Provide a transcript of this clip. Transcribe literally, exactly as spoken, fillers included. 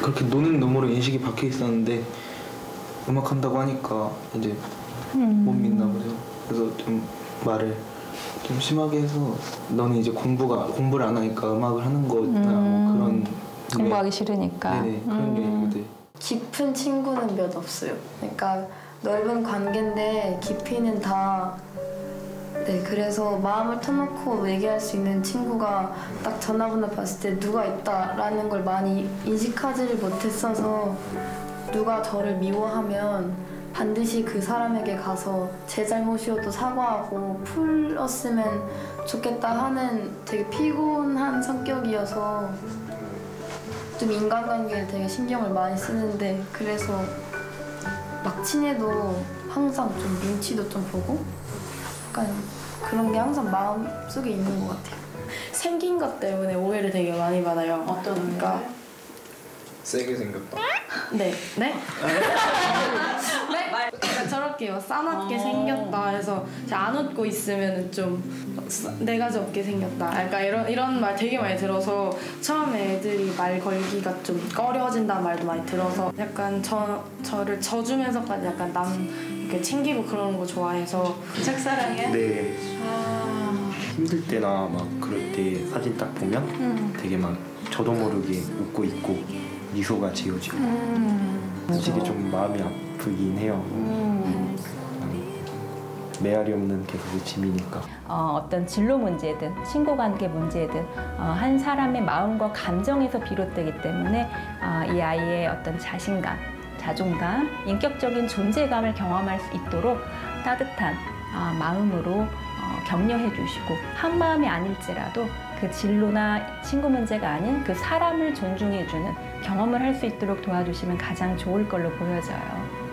그렇게 노는 놈으로 인식이 박혀 있었는데 음악 한다고 하니까 이제 음. 못 믿나 보죠. 그래서 좀 말을 좀 심하게 해서 너는 이제 공부가 공부를 안 하니까 음악을 하는 거다 음. 뭐 그런 공부하기 싫으니까. 네네 그런 음. 게 깊은 친구는 몇 없어요. 그러니까 넓은 관계인데 깊이는 다 네, 그래서 마음을 터놓고 얘기할 수 있는 친구가 딱 전화번호 봤을 때 누가 있다라는 걸 많이 인식하지를 못했어서 누가 저를 미워하면 반드시 그 사람에게 가서 제 잘못이어도 사과하고 풀었으면 좋겠다 하는 되게 피곤한 성격이어서 좀 인간관계에 되게 신경을 많이 쓰는데 그래서 막 친해도 항상 좀 눈치도 좀 보고 약간 그런 게 항상 마음속에 있는 것 같아요. 생긴 것 때문에 오해를 되게 많이 받아요. 어떤 그러니까 세게 생겼다. 네. 네? 네? 그러니까 저렇게 막 싸납게 어. 생겼다 해서 안 웃고 있으면 좀 내가지 없게 생겼다. 약간 이런 이런 말 되게 많이 들어서 처음에 애들이 말 걸기가 좀 꺼려진다는 말도 많이 들어서 약간 저, 저를 져주면서까지 약간 남 이렇게 챙기고 그러는 거 좋아해서 짝사랑해? 네. 아. 힘들 때나 막 그럴 때 사진 딱 보면 음. 되게 막 저도 모르게 웃고 있고 미소가 지어지고 음. 솔직히 좀 마음이 아프긴 해요. 음. 메아리 없는 계속의 짐이니까. 어, 어떤 진로 문제든 친구 관계 문제든 어, 한 사람의 마음과 감정에서 비롯되기 때문에 어, 이 아이의 어떤 자신감, 자존감, 인격적인 존재감을 경험할 수 있도록 따뜻한 어, 마음으로 어, 격려해 주시고 한 마음이 아닐지라도 그 진로나 친구 문제가 아닌 그 사람을 존중해 주는 경험을 할 수 있도록 도와주시면 가장 좋을 걸로 보여져요.